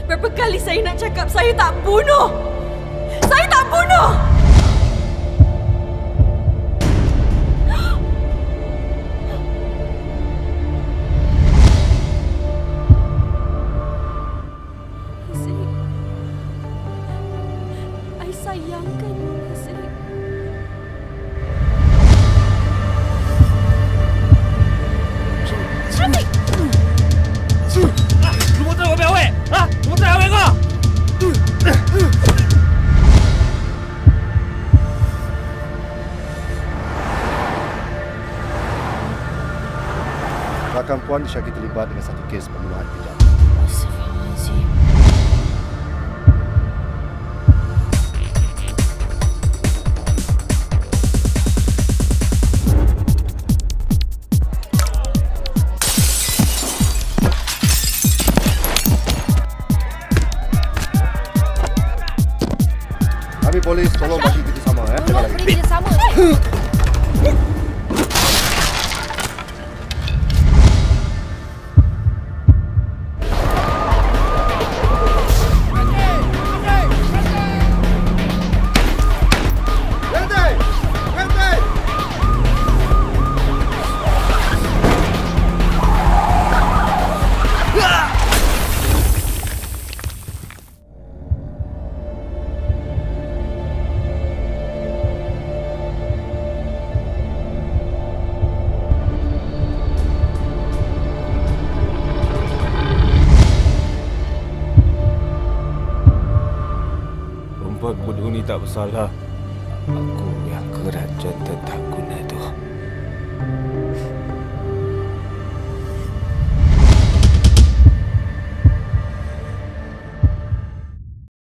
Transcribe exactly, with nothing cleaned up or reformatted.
Berapa kali saya nak cakap saya tak bunuh? Saya tak bunuh! Haziq, I sayangkan Haziq. Haziq! Lu mau tahu apa awak? Ha? Lu mau tahu awak kau? Rakan Puan disyaki terlibat dengan satu kes pembunuhan kejam. Astagfirullahaladzim. Kami polis, tolong bagi kerjasama ya. Tolong beri kerjasama. Perempuan bodoh ni tak bersalah. Aku yang kerajan tentangku.